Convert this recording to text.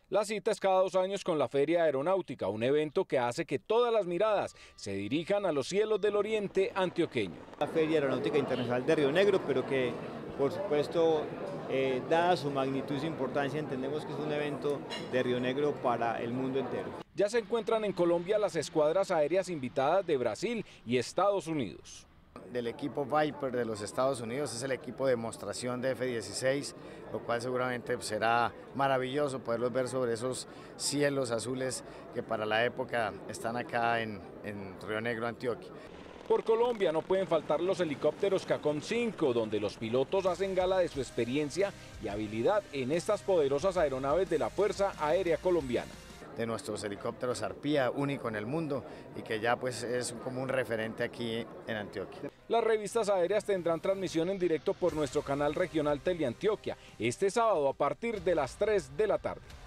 La cita es cada 2 años con la Feria Aeronáutica, un evento que hace que todas las miradas se dirijan a los cielos del oriente antioqueño. La Feria Aeronáutica Internacional de Río Negro, pero que por supuesto, dada su magnitud y su importancia, entendemos que es un evento de Río Negro para el mundo entero. Ya se encuentran en Colombia las escuadras aéreas invitadas de Brasil y Estados Unidos. Del equipo Viper de los Estados Unidos, es el equipo de demostración de F-16, lo cual seguramente será maravilloso poderlos ver sobre esos cielos azules que para la época están acá en Río Negro, Antioquia. Por Colombia no pueden faltar los helicópteros Cacón 5, donde los pilotos hacen gala de su experiencia y habilidad en estas poderosas aeronaves de la Fuerza Aérea Colombiana. De nuestros helicópteros Arpía, único en el mundo y que ya pues es como un referente aquí en Antioquia. Las revistas aéreas tendrán transmisión en directo por nuestro canal regional Teleantioquia este sábado a partir de las 3 de la tarde.